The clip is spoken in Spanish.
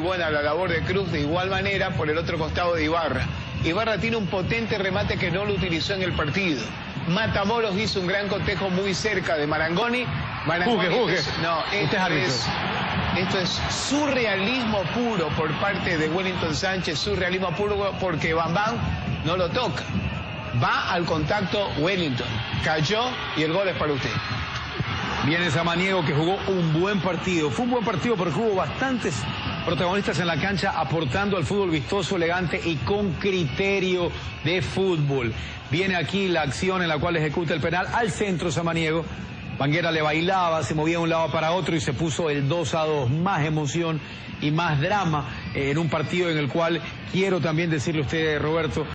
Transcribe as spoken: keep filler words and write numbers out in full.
buena la labor de Cruz, de igual manera por el otro costado de Ibarra. Ibarra tiene un potente remate que no lo utilizó en el partido. Matamoros hizo un gran cotejo muy cerca de Marangoni. Marangoni Jugue, jugue. Es, no, esto es, esto es surrealismo puro por parte de Wellington Sánchez, surrealismo puro porque Bambam no lo toca. Va al contacto Wellington, cayó y el gol es para usted. Viene Samaniego, que jugó un buen partido. Fue un buen partido porque hubo bastantes protagonistas en la cancha aportando al fútbol vistoso, elegante y con criterio de fútbol. Viene aquí la acción en la cual ejecuta el penal al centro Samaniego. Banguera le bailaba, se movía de un lado para otro y se puso el dos a dos. Más emoción y más drama eh, en un partido en el cual quiero también decirle a usted, Roberto,